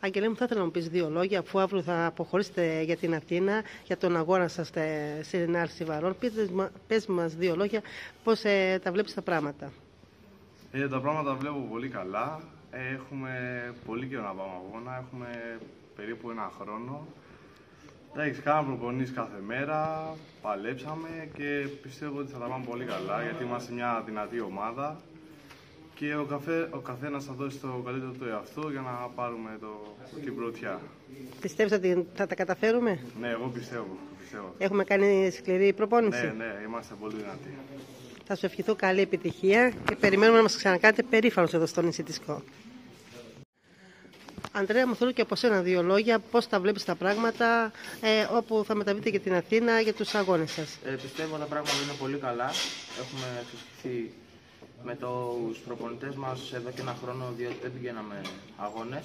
Αγγελέ μου, θα ήθελα να μου πεις δύο λόγια, αφού αύριο θα αποχωρήσετε για την Αθήνα, για τον αγώνα σας στην Άρση Βαρών. Πες μας δύο λόγια, πώς τα βλέπεις τα πράγματα. Τα πράγματα βλέπω πολύ καλά. Έχουμε πολύ καιρό να πάμε αγώνα, έχουμε περίπου ένα χρόνο. Εντάξει, κάναμε προπονήσεις κάθε μέρα, παλέψαμε και πιστεύω ότι θα τα πάμε πολύ καλά, γιατί είμαστε μια δυνατή ομάδα και ο καθένας θα δώσει το καλύτερο του εαυτό για να πάρουμε την πρωτιά. Πιστεύεις ότι θα τα καταφέρουμε? Ναι, εγώ πιστεύω. Έχουμε κάνει σκληρή προπόνηση. Ναι, είμαστε πολύ δυνατοί. Θα σου ευχηθώ καλή επιτυχία και περιμένουμε να μας ξανακάνετε περήφανος εδώ στο νησί της ΚΟ. Αντρέα, μου θέλω και από σένα δύο λόγια, πώς τα βλέπεις τα πράγματα όπου θα μεταβείτε για την Αθήνα για τους αγώνες σας. Πιστεύω τα πράγματα είναι πολύ καλά. Έχουμε εξασκηθεί με τους προπονητές μας εδώ και ένα χρόνο, διότι δεν πηγαίναμε αγώνες.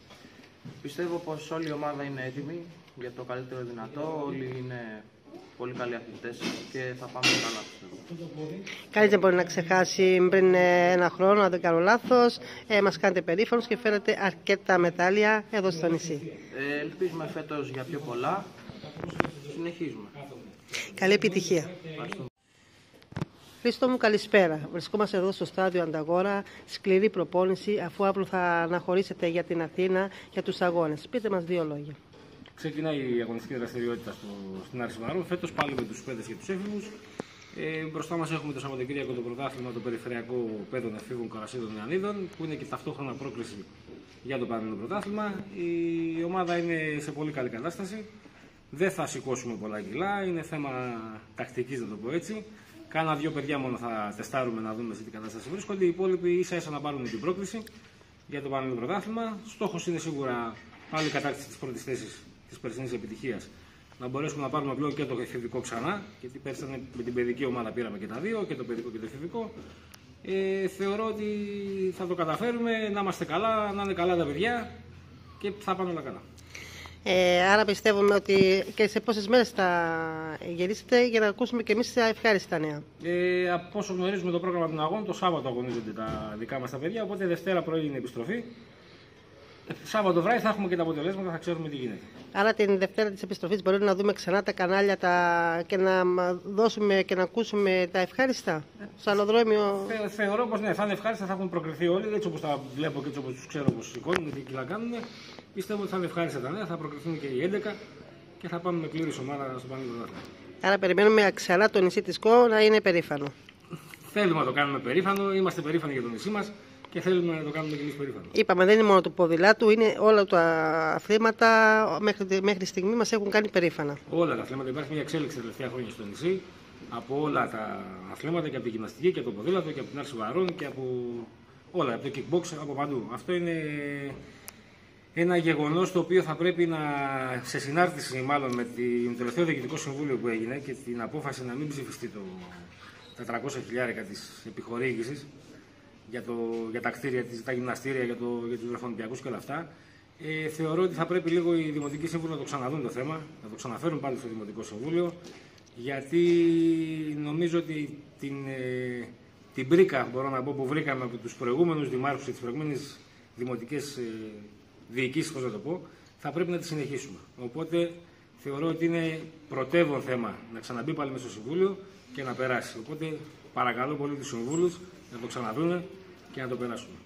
Πιστεύω πως όλη η ομάδα είναι έτοιμη για το καλύτερο δυνατό, όλοι είναι πολύ καλοί αθλητές και θα πάμε καλά, πιστεύω. Κανείς δεν μπορεί να ξεχάσει πριν ένα χρόνο, αν δεν κάνω λάθος, μας κάνετε περήφανος και φέρετε αρκετά μετάλλια εδώ στο νησί. Ελπίζουμε φέτος για πιο πολλά. Συνεχίζουμε. Καλή επιτυχία. Ευχαριστούμε. Χρήστο μου, καλησπέρα. Βρισκόμαστε εδώ στο στάδιο Ανταγόρα, σκληρή προπόνηση, αφού αύριο θα αναχωρήσετε για την Αθήνα για τους αγώνες. Πείτε μας δύο λόγια. Ξεκινάει η αγωνιστική δραστηριότητα στην Άρση Βαρών. Φέτος πάλι με τους παιδες και τους έφηβους. Μπροστά μας έχουμε το Σαββατοκύριακο το πρωτάθλημα, το περιφερειακό παιδών εφήβων Κορασίδων Ιαννίδων, που είναι και ταυτόχρονα πρόκληση για το πανελλήνιο πρωτάθλημα. Η ομάδα είναι σε πολύ καλή κατάσταση. Δεν θα σηκώσουμε πολλά κιλά, είναι θέμα τακτικής, να το πω έτσι. Κάνα δύο παιδιά μόνο θα τεστάρουμε να δούμε σε τι κατάσταση βρίσκονται. Οι υπόλοιποι ίσα-ίσα να πάρουν την πρόκληση για το πανελλήνιο πρωτάθλημα. Στόχος είναι σίγουρα πάλι η κατάκτηση της πρώτης θέσης της περσινής επιτυχίας. Να μπορέσουμε να πάρουμε πλέον και το εφηβικό ξανά, γιατί πέρσι με την παιδική ομάδα πήραμε και τα δύο, και το παιδικό και το εφηβικό. Θεωρώ ότι θα το καταφέρουμε, να είμαστε καλά, να είναι καλά τα παιδιά και θα πάνε όλα καλά. Άρα πιστεύουμε ότι και σε πόσες μέρες θα γυρίσετε για να ακούσουμε και εμείς τα ευχάριστα νέα. Από όσο γνωρίζουμε το πρόγραμμα των αγώνων, το Σάββατο αγωνίζονται τα δικά μας τα παιδιά, οπότε Δευτέρα πρωί είναι επιστροφή. Σάββατο βράδυ θα έχουμε και τα αποτελέσματα, θα ξέρουμε τι γίνεται. Άρα την Δευτέρα της επιστροφής μπορούμε να δούμε ξανά τα κανάλια και να δώσουμε και να ακούσουμε τα ευχάριστα στο αλλοδρόμιο. Θεωρώ πως ναι, θα είναι ευχάριστα, θα έχουν προκριθεί όλοι, έτσι όπως τα βλέπω και έτσι όπως τους ξέρω πως σηκώνουν, τι κιλά κάνουν. Πιστεύω ότι θα είναι ευχάριστα τα νέα, θα προκριθούν και οι 11 και θα πάμε με πλήρη ομάδα στο πανελλήνιο πρωτάθλημα. Άρα περιμένουμε ξανά το νησί της ΚΟ να είναι περήφανο. Θέλουμε να το κάνουμε περήφανο, είμαστε περήφανοι για το νησί μας και θέλουμε να το κάνουμε και εμείς περήφανο. Είπαμε, δεν είναι μόνο το ποδηλάτου, είναι όλα τα αθλήματα μέχρι στιγμή μας έχουν κάνει περήφανα. Όλα τα αθλήματα, υπάρχει μια εξέλιξη τα τελευταία χρόνια στο νησί από όλα τα αθλήματα, και από τη γυμναστική και από το ποδήλατο και από την Άρση Βαρών και από όλα, από το kickbox, από παντού. Αυτό είναι ένα γεγονός το οποίο θα πρέπει σε συνάρτηση μάλλον με το τελευταίο διοικητικό συμβούλιο που έγινε και την απόφαση να μην ψηφιστεί τα 300.000 της επιχορήγησης για τα κτίρια, τα γυμναστήρια, για τους βρεφονιπιακούς και όλα αυτά. Θεωρώ ότι θα πρέπει λίγο οι Δημοτικοί Σύμβουλοι να το ξαναδούν το θέμα, να το ξαναφέρουν πάλι στο Δημοτικό Συμβούλιο, γιατί νομίζω ότι την πρίκα, μπορώ να πω, που βρήκαμε από τους προηγούμενους δημάρχους και τις προηγούμενες δημοτικές διοικήσεις, πώς να το πω, θα πρέπει να τη συνεχίσουμε. Οπότε θεωρώ ότι είναι πρωτεύον θέμα να ξαναμπεί πάλι μέσα στο Συμβούλιο και να περάσει. Οπότε παρακαλώ πολύ τους συμβούλους να το ξαναδούνε και να το περάσουμε.